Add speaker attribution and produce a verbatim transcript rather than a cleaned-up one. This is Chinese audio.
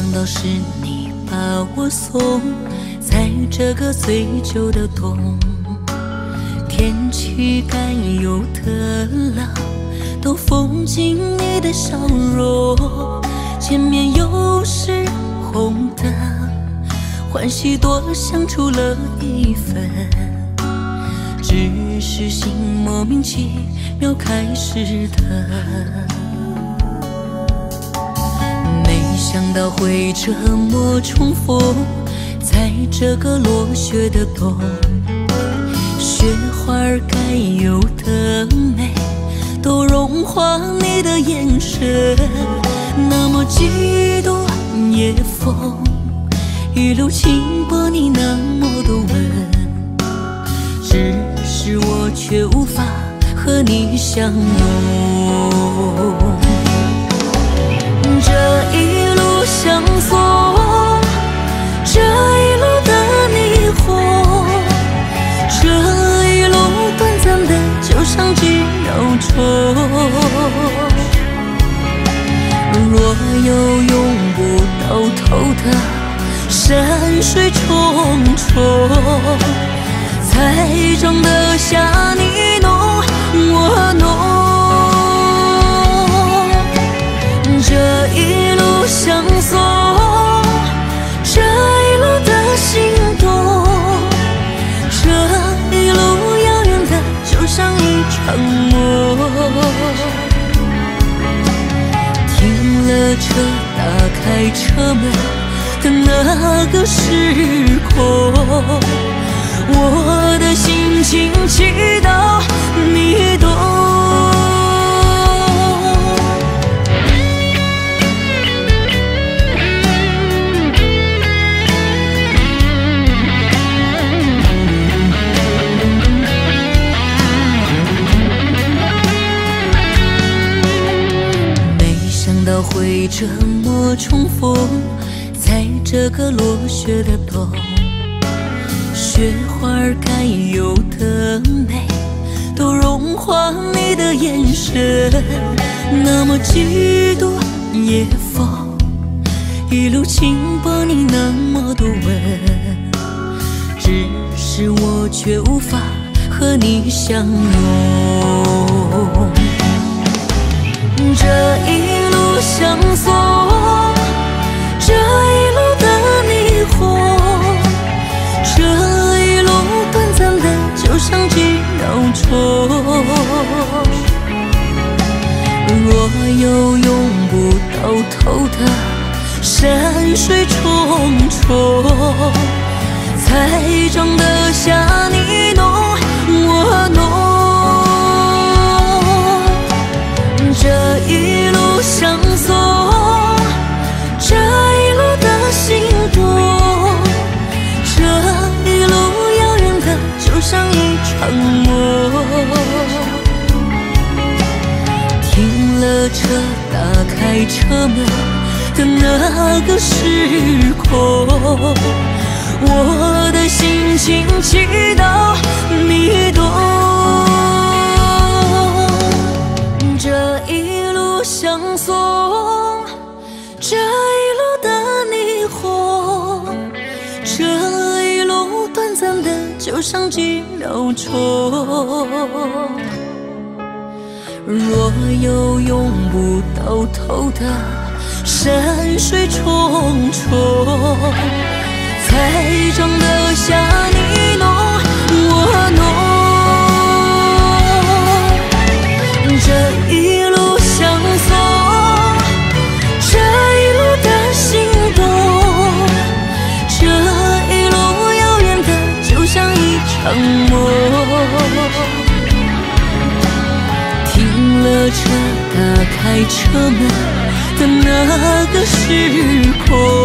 Speaker 1: 到是你把我送在这个醉酒的冬，天气该有的冷都封进你的笑容，前面又是红灯欢喜多相处了一分，只是心莫名其妙开始疼。没想到会这么重逢在这个落雪的冬，雪花该有的美都融化你的眼神，那么嫉妒夜风一路轻薄你那么多吻，只是我却无法和你相拥。这一路相送这一路的霓虹，这一路短暂的就像几秒钟，若有永不到头的山水重重，才装得下你侬我侬。这一路相送这一路的心动，这一路遥远的就像一场梦，停了车打开车门的那个时空，我的心情祈祷你懂。没想到会这么重逢在这个落雪的冬，雪花该有的美都融化你的眼神，那么嫉妒夜风一路轻薄你那么多吻，只是我却无法和你相拥。这一路相送这一路的霓虹，这一路短暂的就像几秒钟，若有永不到头的山水重重，才装得下你侬我侬。这一路相送这一路的心动，这一路遥远的就像一场梦，停了车打开车门的那个时空，我的心情祈祷你懂。这一路相送这一路的霓虹，这一路短暂的就像几秒钟，若有永不到头的山水重重，才装得下你侬我侬。这一路相送这一路的心动，这一路遥远的就像一场梦，停了车打开车门的那个时空，